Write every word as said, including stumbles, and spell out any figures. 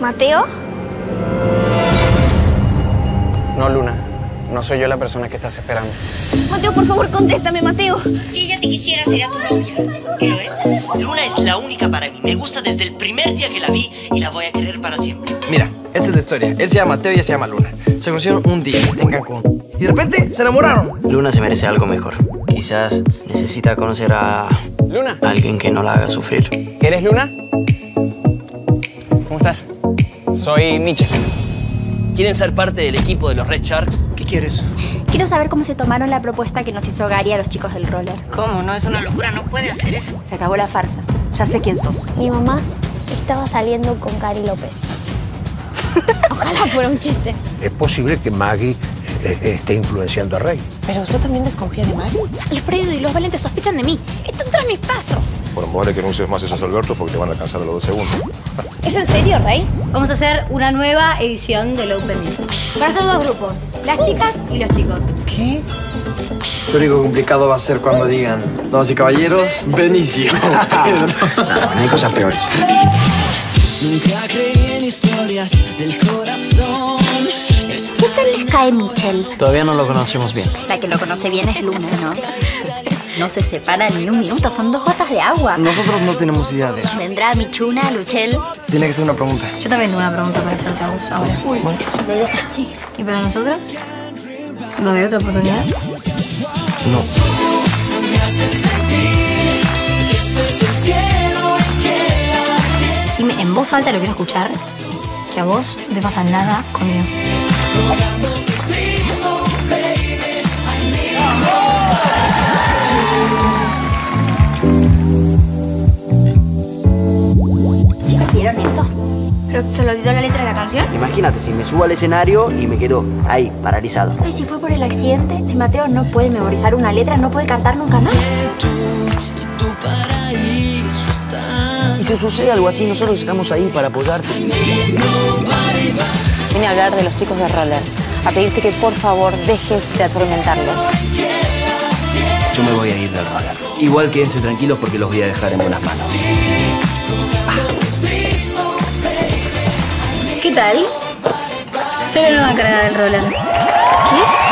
¿Mateo? No, Luna. No soy yo la persona que estás esperando. Mateo, por favor, contéstame, Mateo. Si ella te quisiera, sería tu novia. ¿Y lo es? Luna es la única para mí. Me gusta desde el primer día que la vi y la voy a querer para siempre. Mira, esa es la historia. Él se llama Matteo y ella se llama Luna. Se conocieron un día en Cancún. Y de repente se enamoraron. Luna se merece algo mejor. Quizás necesita conocer a... Luna. a alguien que no la haga sufrir. ¿Eres Luna? ¿Cómo estás? Soy Michel. ¿Quieren ser parte del equipo de los Red Sharks? ¿Qué quieres? Quiero saber cómo se tomaron la propuesta que nos hizo Gary a los chicos del roller. ¿Cómo? No, es una locura. No puede hacer eso. Se acabó la farsa. Ya sé quién sos. Mi mamá estaba saliendo con Gary López. Ojalá fuera un chiste. Es posible que Maggie eh, esté influenciando a Rey. ¿Pero usted también desconfía de Maggie? Alfredo y los Valentes sospechan de mí. Están tras mis pasos. Bueno, más vale que no uses más esos Albertos porque te van a alcanzar a los dos segundos. ¿Es en serio, Rey? Vamos a hacer una nueva edición del Open Music. Para hacer dos grupos, las chicas y los chicos. ¿Qué? Lo único complicado va a ser cuando digan, damas y caballeros, Benicio. No, hay cosas peores. Nunca creí en historias del corazón. ¿Qué tal les cae Michel? Todavía no lo conocemos bien. La que lo conoce bien es Luna, ¿no? No se separan ni un minuto, son dos gotas de agua. Nosotros no tenemos idea de eso. ¿Vendrá Michuna, Luchel? Tiene que ser una pregunta. Yo también tengo una pregunta para hacerte a vos ahora. Uy, sí. ¿Y para nosotros? ¿No hay otra oportunidad? No. Decime en voz alta, lo quiero escuchar, que a vos no te pasa nada conmigo. Chicos, ¿vieron eso? ¿Pero se le olvidó la letra de la canción? Imagínate, si me subo al escenario y me quedo ahí, paralizado. ¿Y si fue por el accidente? Si Mateo no puede memorizar una letra, no puede cantar nunca más. Y si sucede algo así, nosotros estamos ahí para apoyarte. Vine a hablar de los chicos de roller, a pedirte que por favor dejes de atormentarlos. Yo me voy a ir del roller. Igual quédense tranquilos porque los voy a dejar en buenas manos. ¿Qué tal? Soy la nueva cargada del roller. ¿Qué?